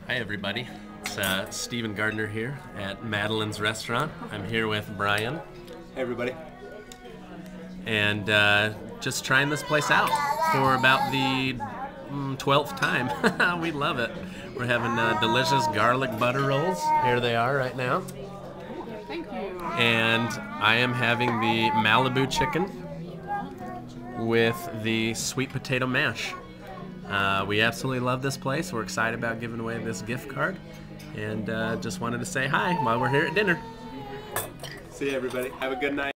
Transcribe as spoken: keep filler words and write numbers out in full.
Hi everybody, it's uh, Stephen Gardner here at Madeline's restaurant. I'm here with Brian. Hey everybody. And uh, just trying this place out for about the mm, twelfth time. We love it. We're having uh, delicious garlic butter rolls. Here they are right now. Thank you. And I am having the Malibu chicken with the sweet potato mash. Uh, we absolutely love this place. We're excited about giving away this gift card, and uh, just wanted to say hi while we're here at dinner. See you everybody. Have a good night.